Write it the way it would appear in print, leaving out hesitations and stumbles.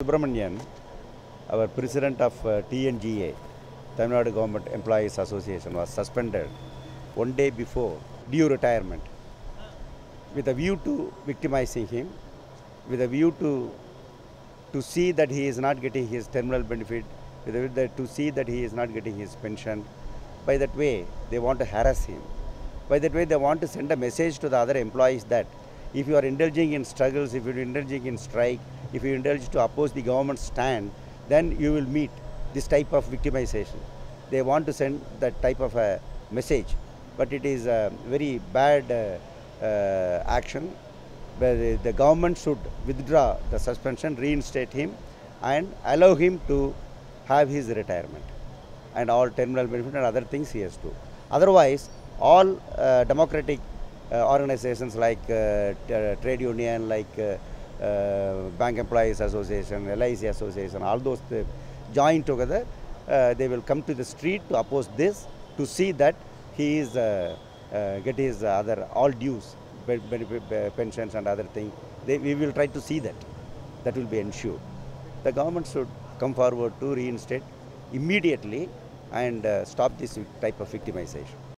Subramanian, our president of TNGEA, Tamil Nadu Government Employees Association, was suspended one day before due retirement with a view to victimizing him, with a view to see that he is not getting his terminal benefit, with a view to see that he is not getting his pension. By that way, they want to harass him. By that way, they want to send a message to the other employees that if you are indulging in struggles, if you are indulging in strike, if you indulge to oppose the government stand, then you will meet this type of victimization. They want to send that type of a message, but it is a very bad action. Where the government should withdraw the suspension, reinstate him, and allow him to have his retirement and all terminal benefit and other things he has to. Otherwise, all democratic organizations like trade union, like Bank Employees Association, LIC Association, all those join together. They will come to the street to oppose this, to see that he is get his other all dues, pensions and other things. We will try to see that. That will be ensured. The government should come forward to reinstate immediately and stop this type of victimization.